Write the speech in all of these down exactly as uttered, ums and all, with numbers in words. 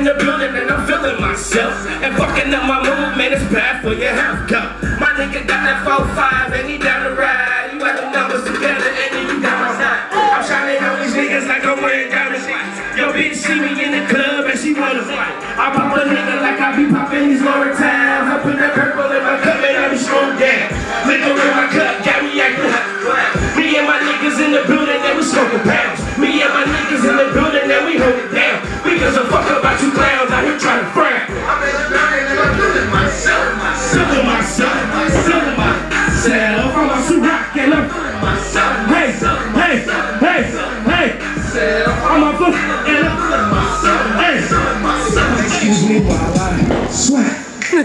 in the building and I'm feeling myself. And fucking up my mood, man, it's bad for your health. Go. My nigga got that four five and he down the ride. You got the numbers together and then you got my side. I'm shining on these niggas like I'm wearing diamonds. Yo, bitch see me in the club and she wanna fight. I pop a nigga like I be popping these lower times. I put that purple in my cup and I be strong down. Liquor in my cup, got me acting hot. Me and my niggas in the building and we smoking pounds. Me and my niggas in the building and we hold it down. We give a fuck about you clowns out here trying to frown. I'm in the building and I'm feeling myself. Feeling myself, feeling myself. I'm a Ciroc and I'm feeling myself. Hey, hey, hey, hey. I'm a foot and I'm feeling myself. Hey, excuse me while I sweat.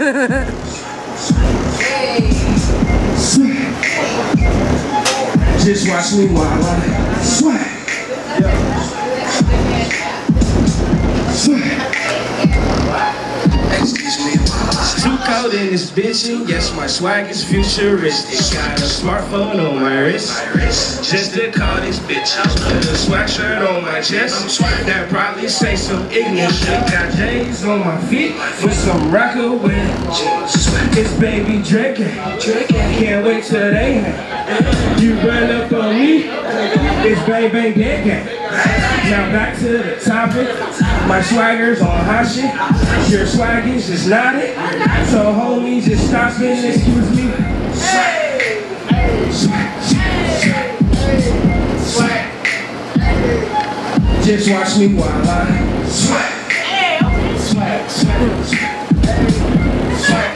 Sweat. Just watch me while I sweat. Sweat. Excuse me. Too cold in this bitch, and yes, my swag is futuristic. Got a smartphone on my wrist, just to call this bitch. Put a swag shirt on my chest, that probably say some ignorant shit. Got J's on my feet with some Rockaway jeans. It's baby Drake, can't wait till they hang. You run up on me, it's bang bang dead gang. Now back to the topic, my swagger's on hot shit. Your swag is just not it, so homies just stop it, excuse me. Swag, swag, swag, swag. Just watch me while I swag, swag, swag, swag.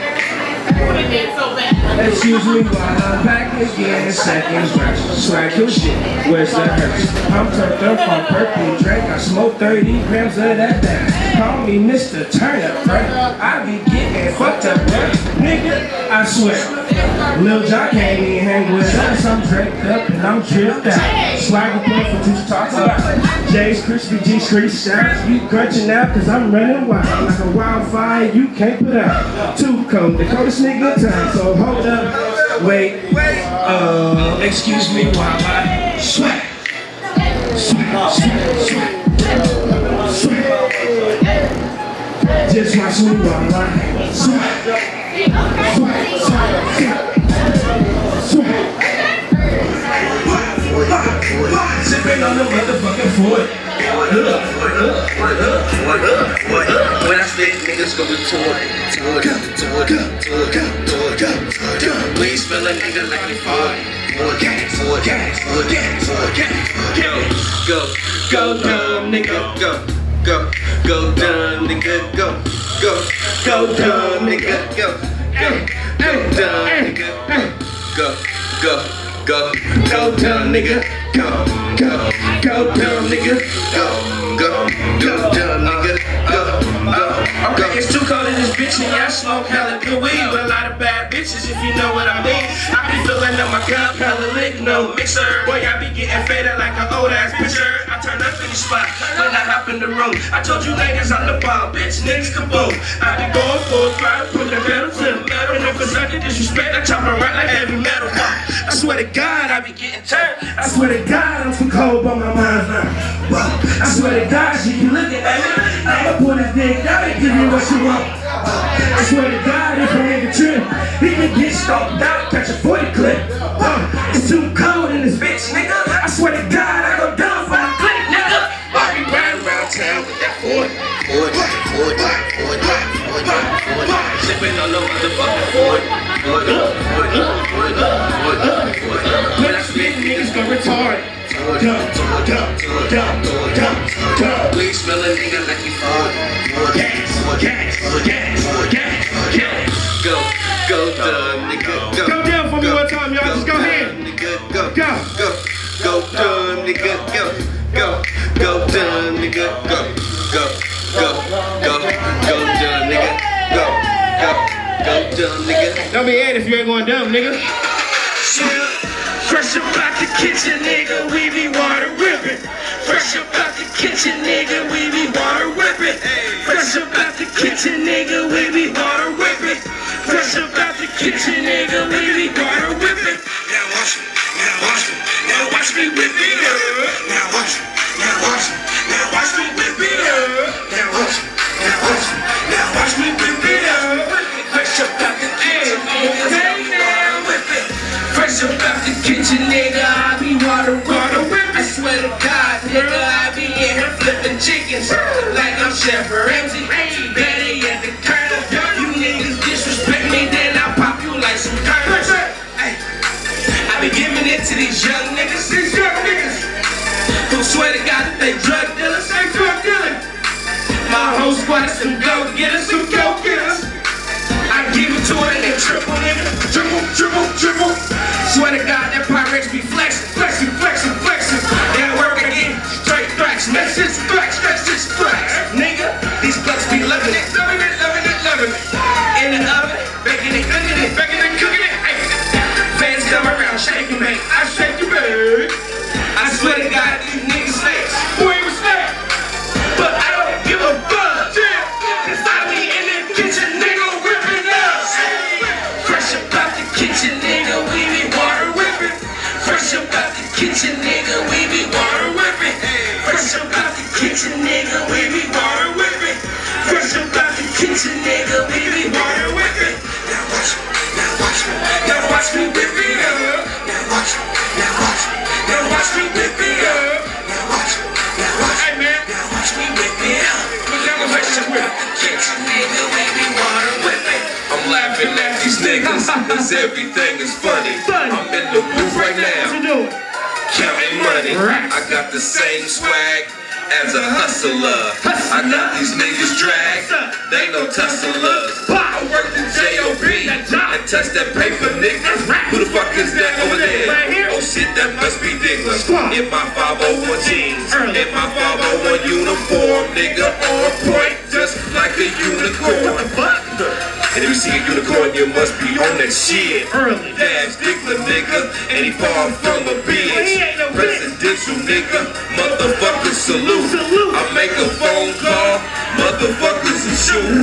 Excuse me while I'm back again in seconds. Swag your shit, where's the hurt? I'm turned up on purple drink. I smoke thirty grams of that thing. Call me Mister Turner, right? I be getting fucked up, right? Nigga, I swear. Lil John can't even hang with us. I'm draped up and I'm dripped out. Swagger play for two to talk about. J's Crispy G Street sounds. You crunching out cause I'm running wild. Like a wildfire you can't put out. Too cold, the coldest nigga time. So hold up, wait, uh, excuse me while I swag. Swag, swag, swag, swag. Just watch me while I swag. Swag, swag, swag. Sipping on the motherfucking Ford. When I spit, niggas go toward it, toward it, toward it, toward it, toward it. Please feel a nigga like you fought it. Toward it, toward it, toward it, toward it. Go, go, dumb nigga, go, go, go, dumb nigga, go, go, go, dumb nigga, go, go, go, dumb nigga, go, go, go, go, dumb nigga, go, go, go, dumb nigga, go, go, go, dumb nigga, go, go. Okay, it's too cold in this bitch and y'all smoke hella good weed with a lot of bad bitches, if you know what I mean. I be filling up my cup, hella lick, no mixer. Boy, I be getting faded like an old ass picture. I turn up in the spot when I hop in the room. I told you niggas I'm the bomb, bitch, niggas kaboom. I be going full throttle, put the pedal to the metal. And if it's under disrespect, I chop it right like heavy metal. I swear to God, I be getting turned. I swear to God, I'm too cold by my mind now. Whoa. I swear to God, she be looking at me. I'ma put his dick down and give you what you want. I swear to God, if a nigga trip, he can get stalked out, catch a forty clip. Whoa. It's too cold in this bitch, nigga. I swear to God, I go down for my clip, nigga. I be riding around town with that Ford. Ford, Ford, Ford, Ford, Ford, Ford. Sipping on no motherfucking Ford. Ford, Ford, Ford, Ford, Ford. When I spit, niggas go retarded. Dumb, dumb, dumb, dumb, dumb. Please smell a nigga like you fought. Gas, gas, gas, gas, gas. Go, go, dumb nigga, go. Go down for me one time, y'all. Just go ahead. Nigga, go, go, go, go, dumb nigga, go, go, go, dumb nigga, go, go, go, go, go, dumb nigga, go, go, go, dumb nigga. Don't be mad if you ain't going dumb, nigga. Fresh up out the kitchen, nigga, we be water whipping. Fresh up out the kitchen, nigga, we be water whipping. Fresh up out the kitchen, nigga, we be water whipping. Fresh up out the kitchen, nigga, we be water whipping. Now watch me, now watch me, now watch me whip it up. Now watch me, now watch me, now watch me whip it up. Now watch me, now Chef Ramsay, Betty at the Colonel. You niggas disrespect me, then I'll pop you like some kernels. Hey, I be giving it to these young niggas, these young niggas who swear to God that they drug dealers, they drug dealers. My whole squad is some go-getters, some go-getters. I give it to her and they triple, nigga. Triple, triple, triple. Swear to God that Pyrex be flexing, flexing, flexing, flexing. They work again, straight thrax. That's just thrax, that's just thrax. Nigga, these bucks be loving it, loving it, loving it, loving it. In the oven, baking it, cooking it, baking it, cooking it. Ay. Fans come around, shake and bake. I shake you, baby. I swear to God, these niggas snakes. Who ain't with snake? But I don't give a fuck. Cause I be in the kitchen, nigga, whipping up. Fresh up out the kitchen, nigga, we be water whipping. Fresh up out the kitchen, nigga, we be water whipping. Fresh up out the kitchen, nigga, we be water whipping. Fresh up out the kitchen, nigga, we be water whipping. Now watch me, now watch me, now watch me whip it up. Now watch me, now watch me, now watch me whip it up. Now watch me, now watch me, now watch me whip it up. Fresh up out the kitchen, nigga, we be water whipping. I'm laughing at these niggas, cause everything is funny. I'm in the booth right now, counting money. I got the same swag as a hustler. I got these niggas dragged, they no tusslers. I work the J O B and touch that paper, nigga. Who the fuck is that over there? Oh shit, that must be Diggler. In my five oh one jeans, in my five oh one uniform, nigga, on point, just like a unicorn. And if you see a unicorn, you must be on that shit. Dash Diggler, nigga, and he fall from a bitch. Presidential, nigga, motherfuckers salute. I make a phone call, motherfuckers and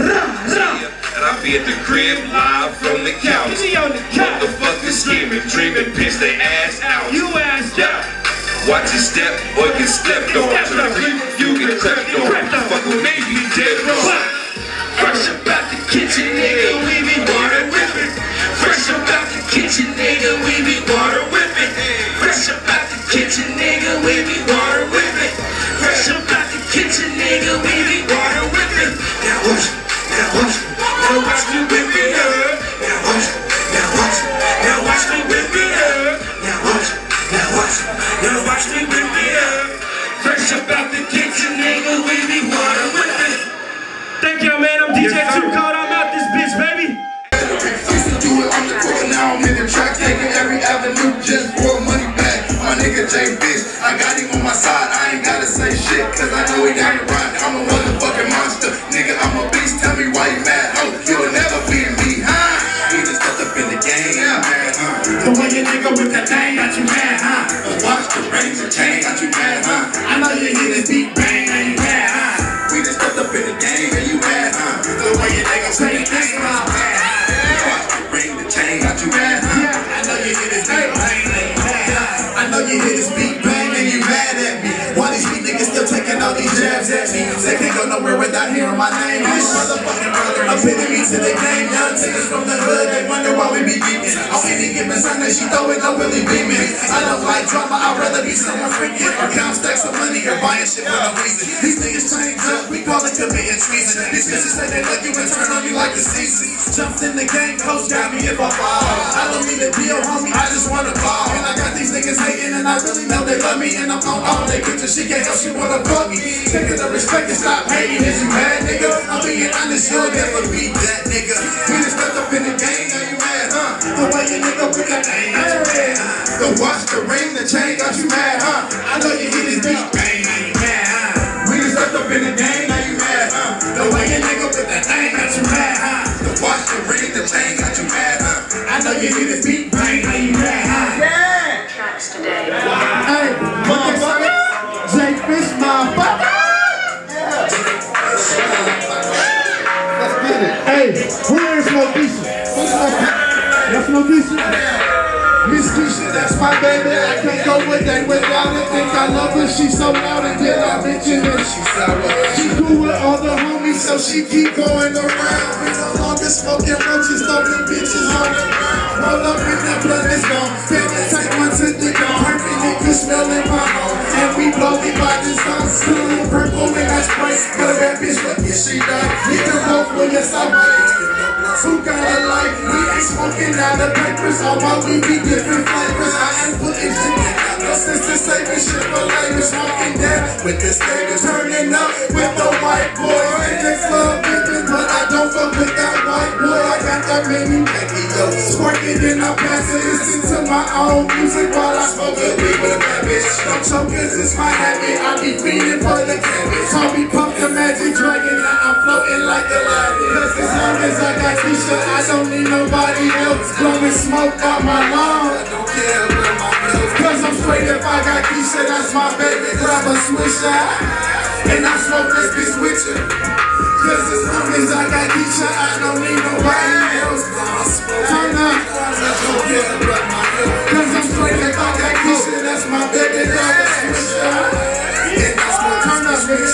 shoot. And I be at the crib live from the couch. Motherfuckers scheming, dreaming, pitch their ass out. You ass out. Watch your step or get stepped on. You get crept on. Fuck with me, you dead wrong. Fresh up out the kitchen, nigga, we be water whipping. Fresh up out the kitchen, nigga, we be water whipping. Fresh up out the kitchen, nigga, we be water whipping. Fresh up out the kitchen, nigga, we be water whipping. Now watch me, now watch me, now watch me whip it up. Now watch me, now watch me, now watch me whip it up. Now watch me, now watch me, now watch me whip it up. Fresh up out the kitchen, nigga, we be water whipping. Thank you, man. I'm D J Two Code. I'm out this bitch, baby. Used to do it on the court, now I'm in the track, taking every avenue just for money back. My nigga J Bitch, I got him on my side. I ain't gotta say shit, cause I know he down the ride. I'm a motherfucking monster, nigga. I'm a beast. Tell me why you mad? Oh, you'll never beat me, huh? He just stepped up in the game, yeah, man, huh? The way you nigga with that thing got you mad, huh? Watch the rings and chain got you mad, huh? I know you hear this beat bang, now you mad, huh? We just stepped up in the game, and you mad, huh? The way you nigga say the thing got you mad, huh? Watch the ring, the chain got you mad, huh? I know you hear this beat bang, now you mad, huh? I know you hear this beat bang, and you mad at me. Why these beat niggas still taking all these jabs at me? They can't go nowhere without hearing my name. This motherfucking brother, epitome to the game. Young niggas from the hood, they wonder why we be beating. On any given Sunday, she throw it, no Willie beaming. I don't like drama, I'd rather be somewhere freaking. Or count stacks of money, or buying shit for no reason. These niggas change up, we call it committing treason. These bitches say they love you and turn on you like the season. Jumped in the game, coach got me if I fall. I don't need a deal, homie, I just wanna ball. And I got these niggas hating, and I really know they love me. And I'm on all they pictures, she can't help, she wanna fuck me. Taking the respect and stop hating, is you mad, nigga? I'm being honest, you'll never beat that, nigga. We just stepped up in the game, now you mad, huh? The way you nigga with that thing, got you mad, huh? The watch, the ring, the chain got you mad, huh? I know you hear this beat bang, now you mad, huh? We just stepped up in the game, now you mad, huh? The way you nigga with that thing got you mad, huh? The watch, the ring, the chain got you mad, huh? I know you hear this beat bang, now you mad, huh? Yeah! Tracks today. Hey, motherfucker! J Bitch, motherfucker! Let's get it. Hey, where is Smoke Keisha? That's Smoke Keisha? Miss Keisha, that's my baby, I can't go a day without it. Think I love her, she's so loud and did I mention it? She's sour. She cool with all the homies, so she keep going around. We no longer smoking roaches, throwing bitches on the ground. Roll up in the blood is gone, baby, take one to the dawn. Hurting niggas smelling my home, and we blow me by the sun. Still purple when I spray, but a bad bitch look at she done. Nigga both when you stop my who got a life? We ain't smoking out of papers. All my weed be different flavors. I ain't putting shit in no sense to save this shit for later. Smoking down with the skaters, turning up with the white boys in the club, bitches. But I don't fuck with that white boy. I got that many baby yo. Squirting and I'm passing, listen to my own music while I smoke a weed with a bad bitch. Don't choke 'cause it's my habit. I be feeding for the cabbage. Call me Pump the Magic Dragon. Now I'm floating like a ladder. 'Cause as long as I got Keisha, I don't need nobody else. Blowing smoke out my lungs. I don't care where my bills. 'Cause I'm straight if I got Keisha, that's my baby. Grab a swisher, and I smoke this bitch with you. 'Cause as long as I got Keisha, I don't need nobody else. Turn up. I don't care where my bills. 'Cause I'm straight if I got Keisha, that's my baby. Grab a swisher, and I smoke turn up, bitch.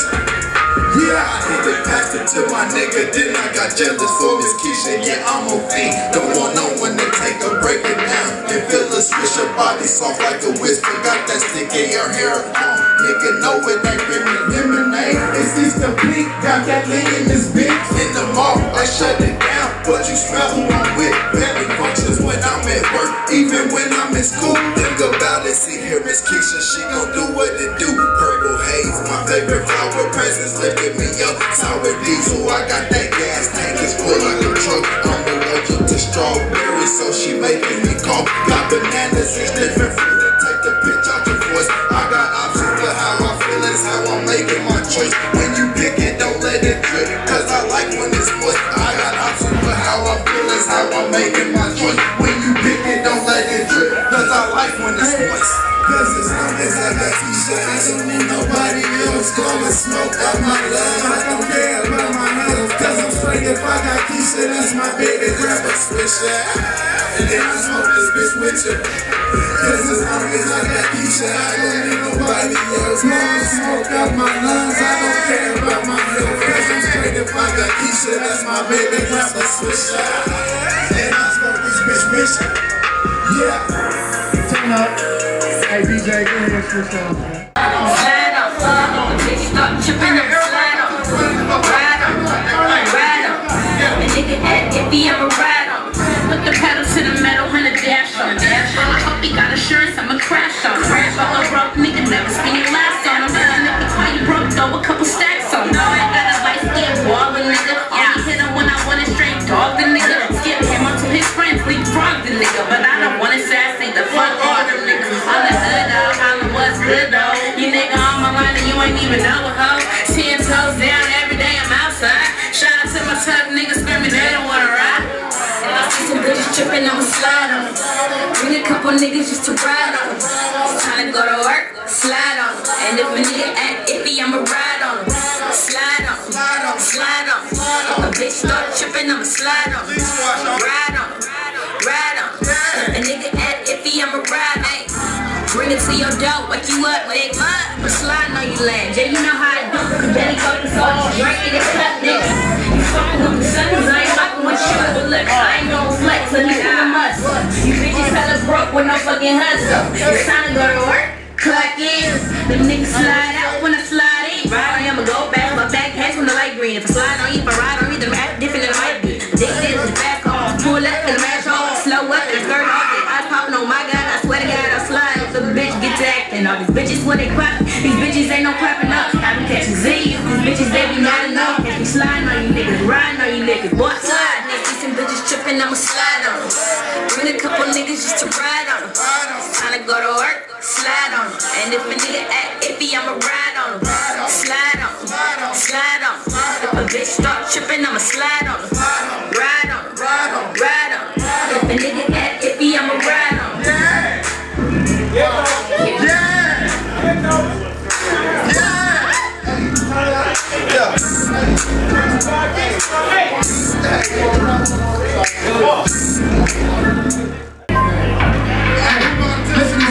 Yeah, I hit the pastor to my nigga, then I got jealous for Miss Keisha. Yeah, I'm a fiend, don't want no one to take a break it down. And feel a swish, her body soft like a whisper. Got that stick in your hair on. Nigga, know it ain't really lemonade. It's Easter Pink, got that lean in this bitch. In the mall, I shut it down, but you smell who I'm with. Barely functions when I'm at work, even when I'm in school. Think about it, see here, Miss Keisha, she gon' do what it do. Purple haze, my favorite flower presents, lifting me up. Sour diesel, I got that gas tank, it's full like a truck. I'm allergic to strawberries, so she making me cough. Got bananas, it's different fruit to take the pitch out your voice. I got options, but how I feel is how I'm making my choice. When you pick it, don't let it drip, 'cause I like when it's moist. I got options, but how I feel is how I'm making my choice. When you pick it, don't let it drip, 'cause I like when it's moist. 'Cause as long as I got Keisha, I don't need nobody else. Blowing smoke out my lungs, I don't care about my health. 'Cause I'm straight if I got Keisha, that's my baby. Grab a swisher, and then I smoke this bitch with you. 'Cause as long as I got Keisha, I don't need nobody else. Blowing smoke out my lungs, I don't care about my health. 'Cause I'm straight if I got Keisha, that's my baby. Grab a swisher, and I smoke this bitch with you. Yeah. Turn up. Hey D J, give me this switch on. Slide up, bitch, start tripping up, slide up, ride up, ride up. A nigga act iffy, I'ma ride up. Put the pedal to the metal and a dash on. I hope he got assurance, I'ma crash on. Crash on a broke nigga, never spin your last on him. And if the car you broke, throw a couple stacks on. No, I got a light skin, baller nigga. Only hit him when I want a straight dog the nigga. Skip him up to his friends, leapfrog the nigga. But I don't wanna assassinate the fuck all them niggas. I'm the hood dog, holla what's good though. You nigga on my line and you ain't even know a hoe. Ten toes down every day I'm outside. Shout out to my tough niggas screaming they don't wanna ride. If I see some bitches tripping, I'ma slide on them. Bring a couple niggas just to ride on them. It's time to go to work, slide on them. And if a nigga act iffy, I'ma ride on them. Slide on them, slide on them. If a bitch start tripping, I'ma slide on them. Ride on them, ride on them. If a nigga act iffy, I'ma ride on them. Bring it to your door, wake you up, nigga. I'm sliding on you land, yeah, you know how I do. Cause Benny go to soul, drink it, it's up, nigga. You fucking with the sun, cause I ain't fucking with you. But look, I ain't gon' flex, so you got a must. You bitches hella broke with no fucking hustle. It's time to go to work, clock in. Them niggas slide out when I slide in. Ride on you, I'ma go back, my back has when the light green. If I slide on you, if I ride on you, then I'm act different than I might be. Addicted to the fast car, pull up in the match hole, slow up and skirt off. I popping on my god, I swear to God, I slide. So the bitch get to acting. All these bitches when they clap, these bitches ain't no clapping up. I be catching Z's, these bitches they be not enough. Catch me sliding on you niggas, riding on you niggas. Boy, slide, niggas, see some bitches tripping, I'ma slide on them. Bring a couple niggas just to ride on them. Time to go to work, slide on them. And if a nigga act iffy, I'ma ride on them. Slide on them, slide on them. If a bitch start tripping, I'ma slide on them. Ride on them, ride on them. If a nigga act iffy, I'ma ride on them. Yeah! Listen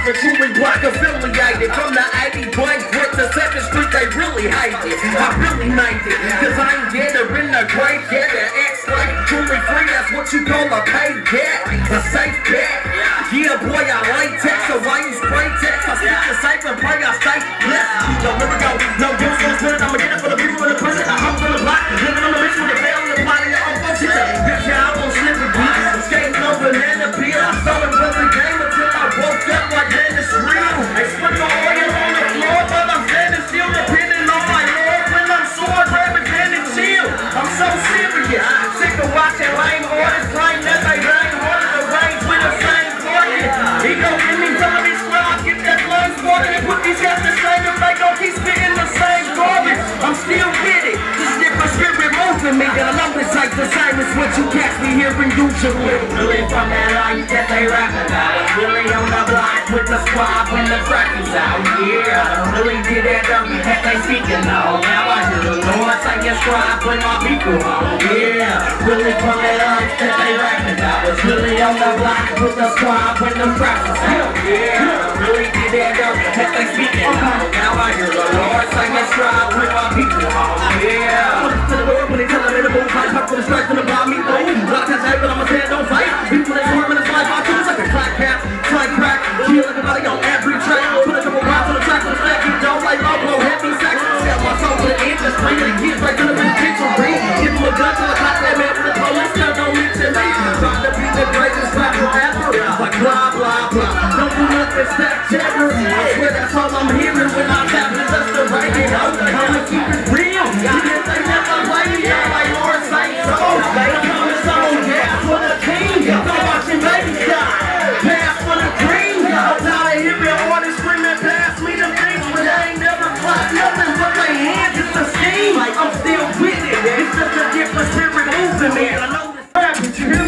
rapper, truly black affiliated. From the eighty-one grit to seventh Street, they really hate it. I really made it, cause I ain't dead or in the grave yet. An ex-slave, truly free, that's what you call a paid get. A safe bet. Yeah, boy, I latex, so why you spray text? I stick the safe and pray I stay blessed. Yo, here we go, no use, no spirit, I'ma get it for the people in the prison. I hop on the block, living on the mission with a fail in the body of your own folks. Bitch, yeah, I won't slip a beat. Skating on banana peel, I saw it was a game until I woke up like man, it's real. They sprinkle oil on the floor, but I'm standing still, depending on my Lord. When I'm sore, grab a pen and chill. I'm so serious, sick of watching lame artists claim that they rain harder to range with the same target. He gon' give me some of these squads, get that blood water and put these guys the same if they gon' keep spitting the same garbage. I'm still with it, this different spirit moving me, and I know this ain't the same as what you catch me hearing usually. Really from that life that they rap about, it's really on the block with the squad when the crack is out. Yeah, I don't really did that dirty that they speaking on. Now I hear the Lord say it's squad when my people home. Yeah, really from that life that they rap about, it's really on the block with the squad when the crack is out. Yeah, I don't really did that dirty that they speaking on. Now I hear the Lord say it's squad when my people home. Yeah, to the Lord when they tell them in the booth, I talk for the strength and the bomb me through. Block that tape, but I'ma say don't fight. People that swarm in this life, I choose like a crack cap, crack crack. Kill everybody on every track. Put a couple rounds on the track, on the stack, you don't like low, blow heavy sacks. Sell my soul to the industry, and the kids right to the penitentiary. Give them a gun till I caught that man with the police, now don't need to me. Trying to be the greatest rapper ever, like blah blah blah. Don't do nothing, stack checker. I swear that's all I'm hearing when I'm tapping just the radio. I'ma keep it real. Even they never play me, I'm like Lord say so. They coming so gas for the team. Don't watching baby die. Pass for the cream. I'm tired of hearing artists screaming past me them things, but they ain't never clapped nothing but their hands. It's a scheme. Like I'm still with it. It's just a different spirit moving me. And I know this rapping too.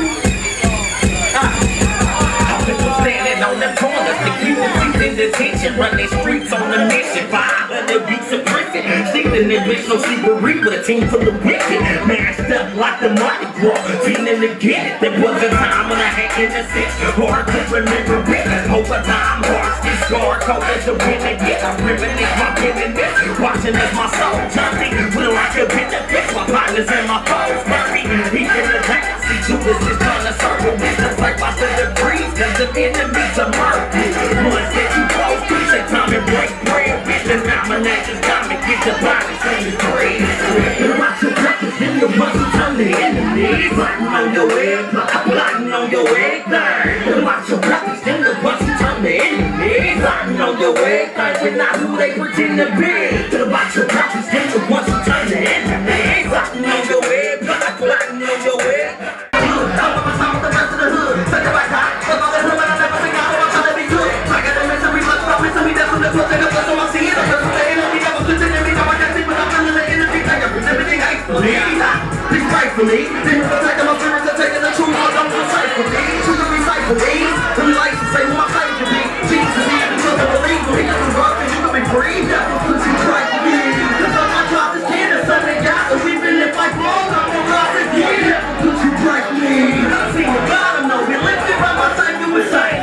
I've been standing on them corners to keep the seats in detention. Run these streets on the mission. five hundred weeks of prison. Stealing the bitch, no secret with a team full of wicked. Mashed up like the Mardi Gras. Feeling to get it. There was a time when I had innocence. Hard to remember it. Over time, hearts get scarred. Cold as the winter. Yeah, I'm reminiscing my bitterness. Watching as my soul journey. Feel like a benefit. My partners and my foes murky. He in the dance. See, Judas is trying to circle me. Just like my degrees. Cause the enemies are murky. Once that you close to, say time and break bread. With the nominations, time and get the body from the grave. Watch your breakfast in the muscle, turn the enemies. Plotting on your head, plotting on your head thing. Watch your breakfast in the muscle, turn the enemies. Plotting on your head thing, but not who they pretend to be. Watch your breakfast in the muscle, turn the enemies. Plotting on your head, plotting on your head. I'm on my song with the rest of the hood. Take it back high, fuck all that hood, but I never think I know I'm trying to be good. I got the misery, but I'm missing me, that's when the plus they got so I'm seeing the person they ain't on me, I was listening to me, now I can't see, but I'm feeling the energy, I got everything hate for me. Please pray for me, demons attacking my spirits are taking the truth, but don't recite for me. Choose to recite for me, let me like to say who my faith can be. Jesus, he ain't the believe me, that's the rock, and you can be free. That's what puts you right for me. Cause I'm my job is kid, and son, they got the weeping if I fall, I'm gonna rise again. That's what puts you right for me. I see the bottom, no, be lifted by my side, you would say.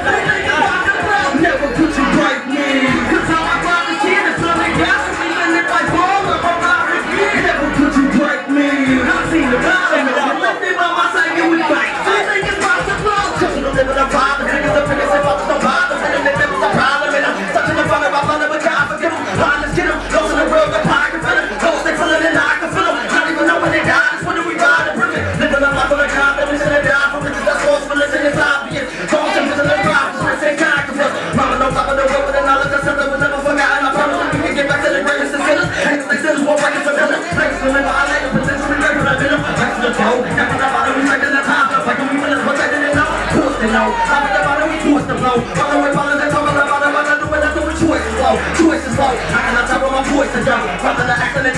Never put you right for me. Cause I'm my job is kid, and son, they got the weeping if I fall, I'm gonna rise again. Never put you right for me. I see the bottom, no, be lifted by my side, you would say. I think it's possible. Just to live in a problem, niggas are figures if I'm no bother, and then there's a problem, and I'm such a fuck about none of a God, forgive them, honest, get them, those in the world, the pocket, feel them, those they feel it, and I can feel them, not even know when they die, that's when we ride in prison, living a life of the God, that we should have died for riches, that's false, but listen, it's obvious, don't you listen to the drive, just listen, kind of us, mama knows I'm on the way with the knowledge, that's something we'll never forgotten, I promise that we can get back to the greatest of sinners, and they sinners won't break us for villains, thanks for living, I like the potential, we break for that villain, thanks to the toe, thanks for the bottom, we taking the time, like when we win, it's protecting it now, forced to know, I'm at the bottom, we forced to blow, all the way following that talk about the bottom, I do it, that's what choice is low, choice is low, I cannot tell where my voice is young, rather than acting